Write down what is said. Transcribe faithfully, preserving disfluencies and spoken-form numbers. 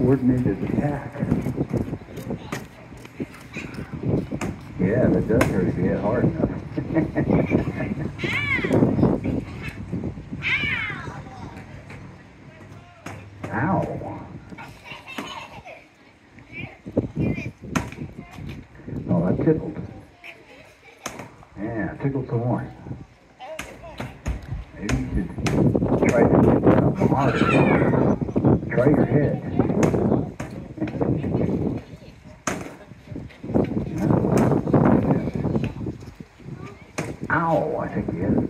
coordinated attack. Yeah, that does hurt if you hit hard enough. Ow. Oh, that tickled. Yeah, tickled some more. Maybe you should try to hit something harder. Try your head. Ow, I think you hit it